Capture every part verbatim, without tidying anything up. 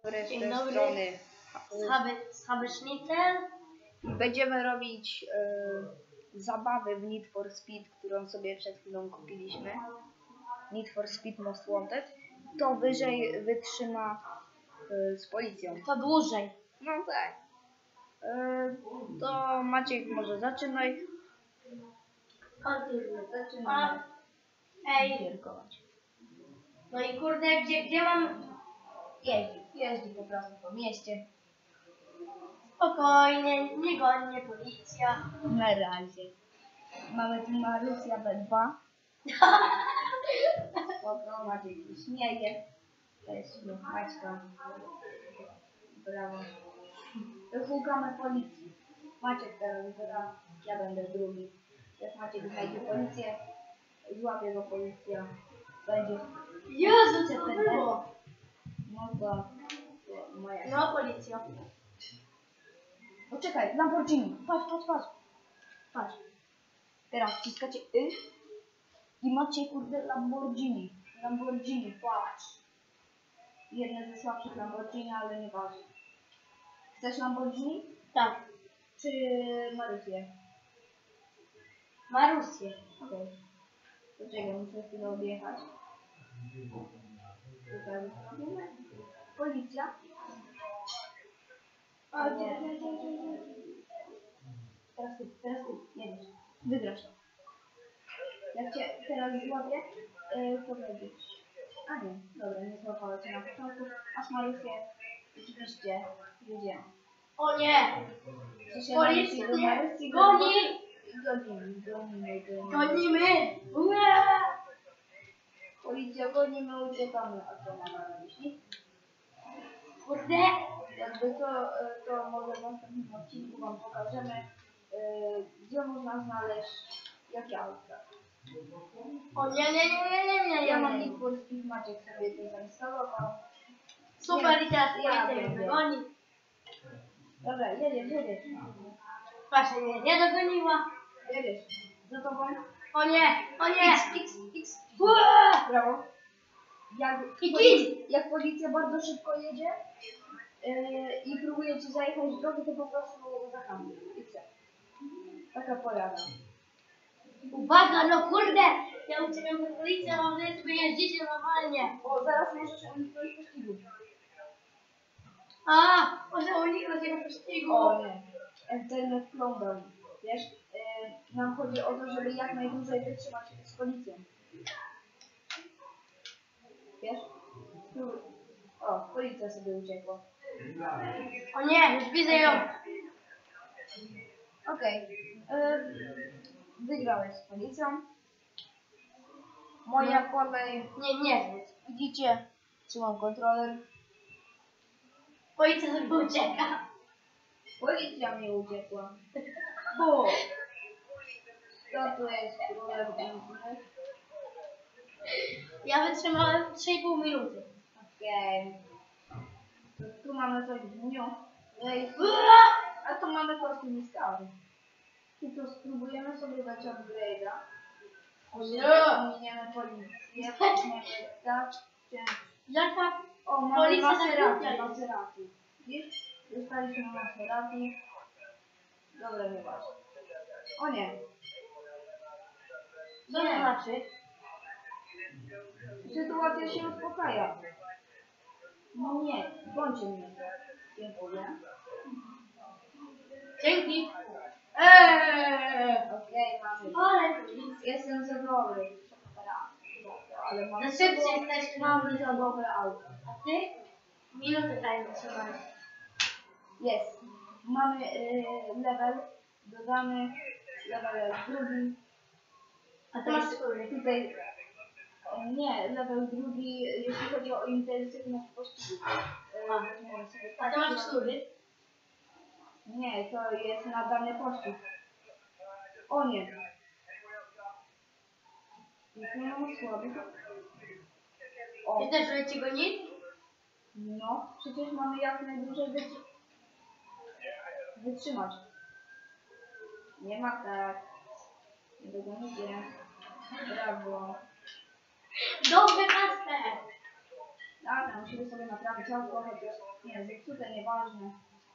Dobry, z Dzień tej dobry. strony. Schabecznicę. Będziemy robić e, zabawę w Need for Speed, którą sobie przed chwilą kupiliśmy. Need for Speed Most Wanted. Kto wyżej wytrzyma e, z policją. Kto dłużej? No tak. E, to Maciek, może zaczynaj. Zaczynamy. Ej, Gierkować. no i kurde, gdzie, gdzie mam... Jeździ, jeździ po prostu po mieście. Spokojnie, nie goni mnie policja. Na razie. Mamy tu Marusja B dwa. Spoko, Maciek się śmieje. To jest śmiech Maćka. Brawo. Wyszukamy policji. Maciek teraz wygra, ja będę drugi. Jak Maciek znajdzie policję, złapie go policja. Będzie... Jezu, co to P D. było? No to... to moja... No, policja. Poczekaj, Lamborghini. Patrz, patrz, patrz. Patrz. Teraz wciskacie Y i macie kurde Lamborghini. Lamborghini, patrz. Jedne ze słabszych Lamborghini, ale nie ważne. Chcesz Lamborghini? Tak. Czy Marusję? Marusję. Okej. Okay. Poczekaj, muszę chwilę odjechać. Tutaj zrobimy. Policja. O, nie, nie, nie, nie, nie. Teraz ty, teraz ty, jedziesz. Wygrasz to. Jak cię teraz złapię, yy, to będziesz. A nie, dobra, nie złapała cię na początku. Masz Marusję, oczywiście jedziemy. O nie! Policja do mnie Marusji, goni! Gonimy, gonimy, gonimy. Gonimy! Ue! Policja, gonimy, uciekamy. A co mamy na myśli? Kurde! Jakby to, to może w następnym odcinku wam pokażemy, yy, gdzie można znaleźć jakie auta. O nie, nie, nie, nie, nie, nie, Ja nie, mam nie. Need for Speed, Maciek sobie to zainstalował. Super, i teraz Ja policja mnie będę. dogoni. Dobra, jedziesz, jedziesz. Właśnie mnie nie dogoniła. Jedziesz. Za tobą. O nie, o nie! X, X, X. Ue! Brawo. Jak, I policja, jak policja bardzo szybko jedzie yy, i próbuje ci zajechać w drogę, to po prostu zahamuj. I co? Taka porada. Uwaga, no kurde! Ja uciekam do policji, a mam nadzieję, że wy jeździcie normalnie. O, zaraz możesz uniknąć pościgu. A, może uniknąć tego pościgu. O nie. Internet plądał. Wiesz, yy, nam chodzi o to, żeby jak najdłużej wytrzymać z policją. Wiesz? Tu. O, policja sobie uciekła. O nie, już widzę ją. Okej. Okay. Wygrałeś z policją. Moja kolej. Nie, nie. Widzicie? Trzymam kontroler. Policja sobie ucieka. Policja mnie uciekła. Bo. To tu jest królem innych. Ja wytrzymałem trzy i pół minuty. Okej. Okay. Tu mamy coś w dniu. A tu mamy kostium stary. I tu spróbujemy sobie dać upgrade'a. Ominiemy policję. Weźmiemy dać. Jaka? O, mamy Policja Maserati. tak Maserati. Widzisz? Dostaliśmy Maserati. Dobra, nie ważne. O nie. Co to znaczy? Sytuacja się uspokaja. No nie, bądźcie mnie. Dziękuję. Dzięki. Eee! Okej, okay, mamy. Ale policja. Jestem za dobry. Ale mam Za szybcy jesteśmy. Mamy za dobre auto. A ty? Minutę tutaj wytrzymałem. Jest. Mamy yy, level dodany. Level drugi. A ty masz który? Tutaj e, nie, level drugi, jeśli chodzi o intensywność pościgu. E, A ty masz który? Nie, to jest na dany pościg. O nie. Jak nie mam słaby. O. Ty też żeby ci gonić? No, przecież mamy jak najdłużej wytrzy wytrzymać. Nie ma tak. Nie dogonicie. Brawo. Dobry master! Tak, musimy sobie naprawić auto, chociaż nie, zepsute, nieważne.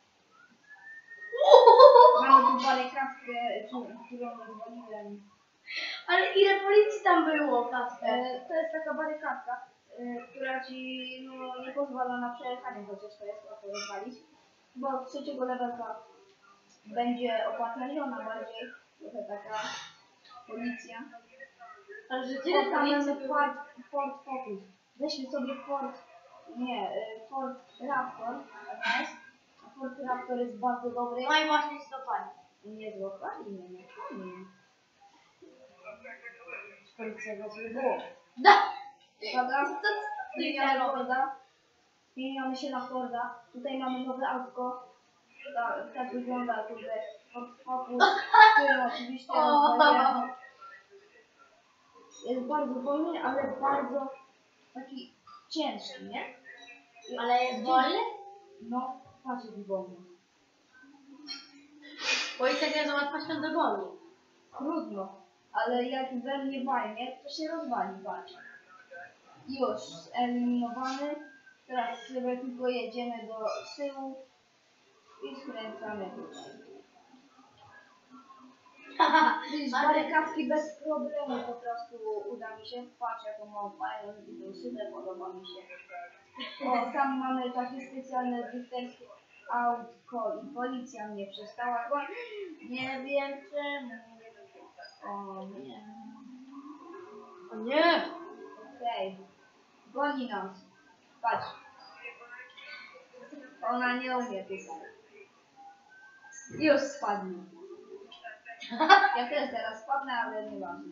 Mamy tu barykadkę, którą rozwaliłem. Ale ile policji tam było, Kasper? E, to jest taka barykadka, e, która ci no, nie pozwala na przejechanie, chociaż to jest łatwo rozwalić. Bo od trzeciego levelka będzie opatrzona bardziej, trochę taka policja. Ale że O, tyle tam policji mamy było. Ford, Ford Focus. Weźmy sobie Ford, nie, e, Ford Raptor, tak jest. A Ford Raptor jest bardzo dobry. No i właśnie stopali. Nie złapali mnie, nie fajnie. Policja go nie było. Da! Uwaga, Co ty zmieniamy robisz? Forda. Zmieniamy się na Forda. Tutaj mamy nowe autko. Tak, tak wygląda tutaj Ford Focus, który oczywiście O. rozwaliłem. Jest bardzo wolny, ale bardzo taki ciężki, nie? Ale jest wolny? No, patrz jaki wolny. Policja nie załatwa się dogoni. Trudno, ale jak we mnie walnie, to się rozwali, patrz. Już eliminowany. Teraz sobie tylko jedziemy do tyłu i skręcamy tutaj. Widzisz, barykadki bez problemu po prostu uda mi się. Patrz jaką mam fajną szybę, podoba mi się. O, tam mamy takie specjalne dykterskie autko i policja mnie przestała. Bo nie wiem czemu. O nie. O nie! Okej. Goni nas. Patrz. Ona nie umie pisać. Już spadnie. Ja też teraz spadnę, ale nieważne.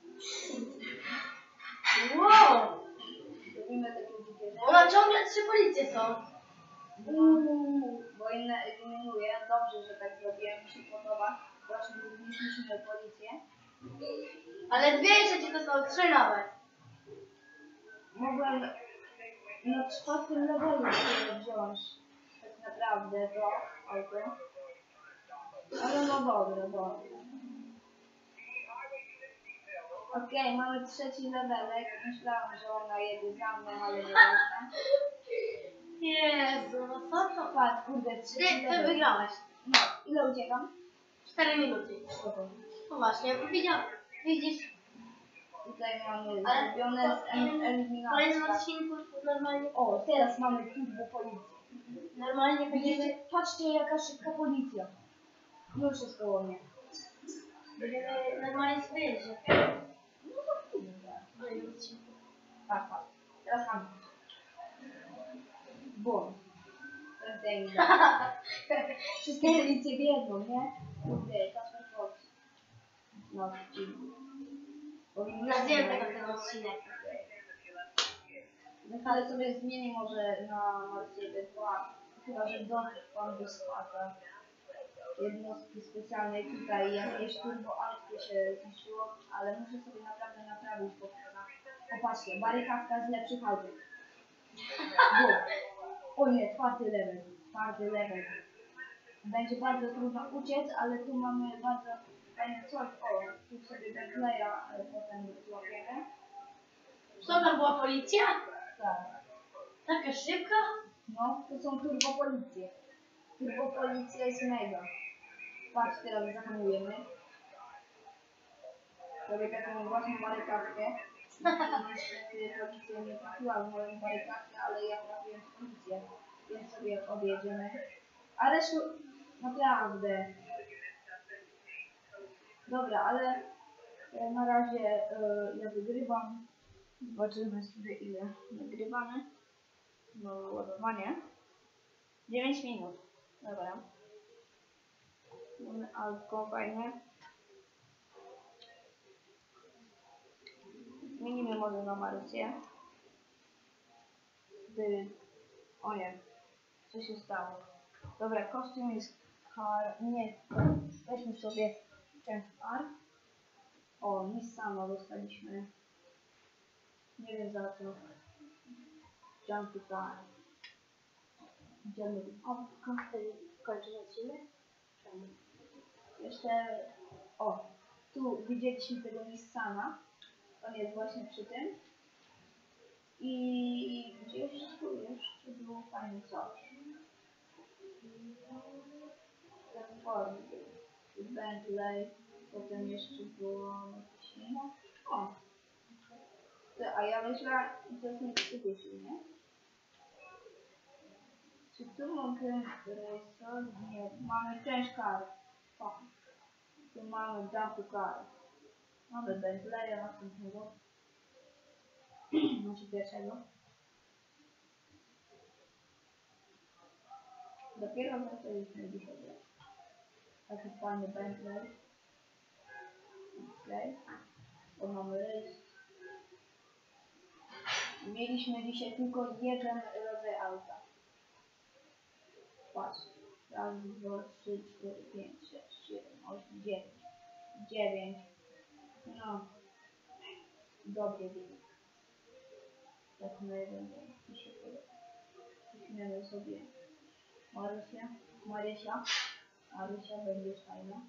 Wow! Robimy takie dzikie rzeczy. Ona ciągle trzy policje są. Uuu, bo inne eliminuję. Dobrze, że tak zrobiłem. Mi się podoba. Właśnie zniszczyliśmy policję. Ale dwie jeszcze ci zostały, trzy nawet. Mogłem na czwartym levelu sobie wziąć tak naprawdę to auto. Ale no dobra, dobra. Okej, okay, mamy trzeci levelek. Myślałam, że ona jedzie za mną, ale nie można. Jezu, no co to? Patrz, kurde, trzeci Ty, ty level. wygrałeś. No, ile uciekam? Cztery minuty. Spoko. No właśnie, widział, widzisz. Tutaj mamy Ale zrobione z to- el- W kolejnym eliminacja. odcinku normalnie, O, teraz mamy turbo policję. normalnie będziemy... Widzicie, patrzcie jaka szybka policja. Już jest koło mnie. Będziemy normalnie sobie jeździć. No to kurde. W kolejnym odcinku. Tak, patrz. Teraz mamy. Bum. Ten dęga. Wszystkie policje biegną, nie? Kurde, Kasper Fox. No, dziwnie. Nazwiemy tego ten odcinek. Ale sobie zmieni może na Mercedes dwa. Chyba, że dotrwam do składa jednostki specjalnej. Tutaj jakieś turbo autko się zniszczyło, ale muszę sobie naprawdę naprawić, bo popatrzcie, barykadka z lepszych aut. O nie, czwarty level, czwarty level. Będzie bardzo trudno uciec, ale tu mamy bardzo fajne coś. O, tu sobie Bentleya e, potem złapiemy. Co tam była policja? Tak. Taka szybka? No, to są turbopolicje. Turbopolicja jest mega. Patrz, teraz zahamujemy. Robię taką własną barykadkę. Niestety policja nie trafiła w moją barykadkę, ale ja trafiłem w policję. Więc sobie objedziemy. A resztę naprawdę. Dobra, ale e, na razie e, ja wygrywam. Zobaczymy sobie ile nagrywamy. No, ładowanie. dziewięć minut. Dobra. Mamy autko fajne. Zmienimy może na Marycję. Gdy... O nie. Co się stało? Dobra, kostium jest kar... Nie. Weźmy sobie ten R. O, Nissana dostaliśmy. Nie wiem za co. Jumpy car. Idziemy do autka. Kończysz odcinek? Czemu? Jeszcze, o, tu widzieliśmy tego Nissana. On jest właśnie przy tym. I gdzieś tu jeszcze było fajne coś. Platformy. Bentley. Potem jeszcze było jakieś inne. O! Ty, a ja myślę, że to jest Mitsubishi, nie? Czy tu mogę Racer? Nie, mamy część kar. O! Tu mamy dump car. Mamy Bentleya następnego. Znaczy pierwszego. Dopiero zaczęliśmy dzisiaj. Taki fajny Bentley. Okej. To mamy rejs. Mieliśmy dzisiaj tylko jeden rodzaj auta. Patrz. Raz, dwa, trzy, cztery, pięć, sześć, siedem, osiem, dziewięć. Dziewięć. No. Dobry wynik. Tak na jeden dzień mi się podoba. Weźmiemy sobie Marysię. Marysia. Marysia będzie fajna.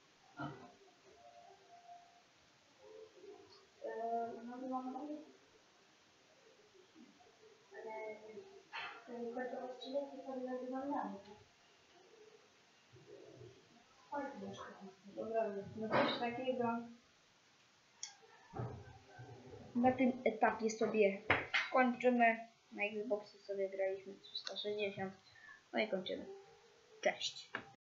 Eee, no to mamy dalej. Ale ten odcinek to sobie nagrywamy. Dobra, no coś takiego. Na tym etapie sobie kończymy. Na Xboxie sobie graliśmy trzysta sześćdziesiąt. No i kończymy. Cześć.